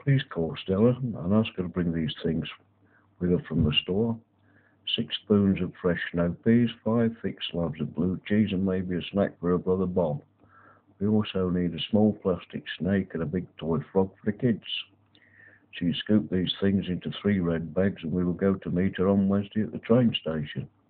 Please call Stella and ask her to bring these things with her from the store. 6 spoons of fresh snow peas, 5 thick slabs of blue cheese, and maybe a snack for her brother Bob. We also need a small plastic snake and a big toy frog for the kids. She scooped these things into 3 red bags, and we will go to meet her on Wednesday at the train station.